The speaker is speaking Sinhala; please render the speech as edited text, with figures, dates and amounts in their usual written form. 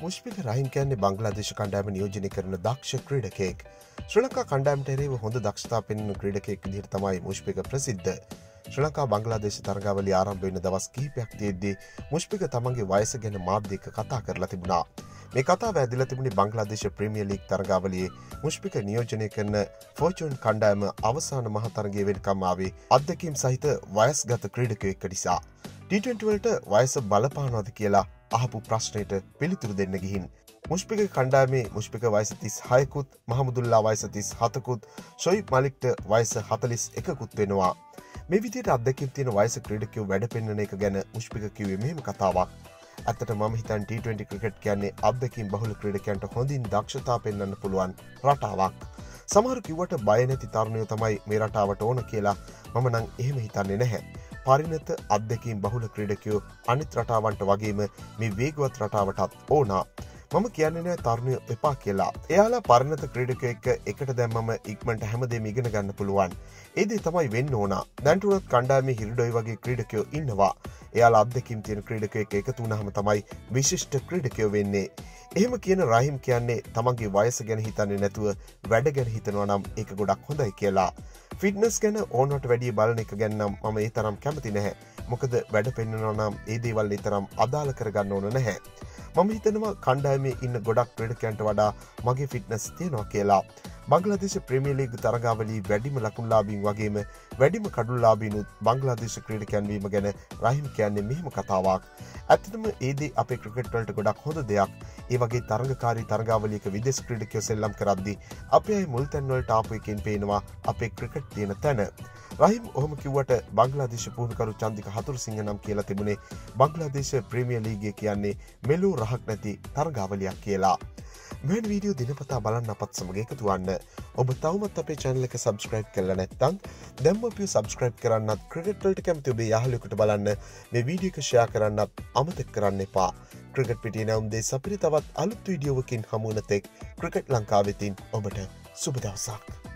මුෂ්පික රහිම් කියන්නේ බංග්ලාදේශ කණ්ඩායම නියෝජනය කරන දක්ෂ ක්‍රීඩකයෙක්. ශ්‍රී ලංකා කණ්ඩායමට එරෙහිව හොඳ දක්ෂතා පෙන්වන ක්‍රීඩකයෙක් විදිහට තමයි මුෂ්පික ප්‍රසිද්ධ. ශ්‍රී ලංකා බංග්ලාදේශ තරගාවලිය ආරම්භ වෙන දවස් කිහිපයක් තියේදී මුෂ්පික තමන්ගේ වයස ගැන මාධ්‍යයක කතා කරලා තිබුණා. මේ කතාව ඇදලා තිබුණේ බංග්ලාදේශ ප්‍රීමියර් ලීග් තරගාවලියේ මුෂ්පික නියෝජනය කරන ෆෝචුන් කණ්ඩායම අවසාන මහ තරගයේ වෙනකම් ආවේ අත්දැකීම් සහිත වයස්ගත ක්‍රීඩකයෙක් නිසා. T20 වලට වයස බලපානවද කියලා අහපු ප්‍රශ්නයට පිළිතුරු දෙන්න ගිහින් මුෂ්පික කණ්ඩායමේ මුෂ්පික වයස 36කුත් මහමුදුල්ලා වයස 37කුත් ෂොයිබ් මලික්ට වයස 41කුත් වෙනවා. මේ විදිහට අත්දැකීම් තියෙන වයස ක්‍රීඩකයෝ වැඩ පෙන්වන එක ගැන මුෂ්පික කිව්වේ මෙහෙම කතාවක්. ඇත්තට මම හිතන්නේ T20 ක්‍රිකට් කියන්නේ අත්දැකීම් බහුල ක්‍රීඩකයන්ට හොඳින් දක්ෂතා පෙන්වන්න පුළුවන් රටාවක්. සමහරු කිව්වට බය නැති තරුණයෝ තමයි මේ රටාවට ඕන කියලා මම නම් එහෙම හිතන්නේ නැහැ. පරිණත අත්දැකීම් බහුල ක්‍රීඩකයෝ අනිත් රටාවන්ට වගේම මේ වේගවත් රටාවටත් ඕනා. මම කියන්නේ නෑ තරුණයෝ එපා කියලා. එයාලා පරිණත ක්‍රීඩකයෝ එක්ක එකට දැම්මම ඉක්මනට හැමදේම ඉගෙන ගන්න පුළුවන්. ඒ දේ තමයි වෙන්න ඕන. දැන් උනත් කණ්ඩායමේ හිරුඩොයි වගේ ක්‍රීඩකයෝ ඉන්නවා. එයාලා අත්දැකීම් තියෙන ක්‍රීඩකයෙක් එකතු වුණාම තමයි විශිෂ්ට ක්‍රීඩකයෝ වෙන්නේ. එහෙම කියන රහිම් කියන්නේ තමන්ගේ වයස ගැන හිතන්නේ නැතුව වැඩ ගැන හිතනවා නම් ඒක ගොඩක් හොඳයි කියලා. ෆිට්නස් ගැන ඕනට වැඩිය බලන එක ගැන නම් මම ඒ තරම් කැමති නැහැ. මොකද වැඩ පෙන්වනවා නම් ඒ දේවල් ඒ තරම් අදාළ කරගන්න ඕන නැහැ. මම හිතනවා කණ්ඩායමේ ඉන්න ගොඩක් ක්‍රීඩකයන්ට වඩා මගේ ෆිට්නස් තියෙනවා කියලා. බංග්ලාදේශ ප්‍රීමියර් ලීග් තරගාවලියේ වැඩිම ලකුණුලාභීන් වගේම වැඩිම කඩුලාභීනුත් බංග්ලාදේශ ක්‍රීඩකයන් වීම ගැන රහිම් කියන්නේ මෙහෙම කතාවක්. ඇත්තටම ඒ දේ අපේ ක්‍රිකට් වලට ගොඩක් හොඳ දෙයක්. ඒ වගේ තරඟකාරී තරගාවලියක විදේශ ක්‍රීඩකයෝ සෙල්ලම් කරද්දී අපේ අය මුල් තැන් වලට ආපු එකෙන් පේනවා අපේ ක්‍රිකට් තියෙන තැන. රහිම් ඔහොම කිව්වට බංග්ලාදේශ පුහුණුකරු චන්දික හතුරුසිංහ නම් කියලා තිබුණේ බංග්ලාදේශ ප්‍රීමියර් ලීගය කියන්නේ මෙලෝ රහක් නැති තරගාවලියක් කියලා. මෙවැනි වීඩියෝ දිනපතා බලන්න අපත් සමග එකතු වන්න. ඔබ තවමත් අපේ channel එක subscribe කරලා නැත්නම් දැන්ම අපිව subscribe කරන්නත් ක්‍රිකට් වලට කැමති ඔබේ යාළුවෙකුට බලන්න මේ වීඩියෝ එක share කරන්නත් අමතක කරන්න එපා. ක්‍රිකට් පිටියේ නැවුම් දෙස් අපිට තවත් අලුත් වීඩියෝවකින් හමු වෙන තෙක් ක්‍රිකට් ලංකාවෙතින් ඔබට සුබ දවසක්.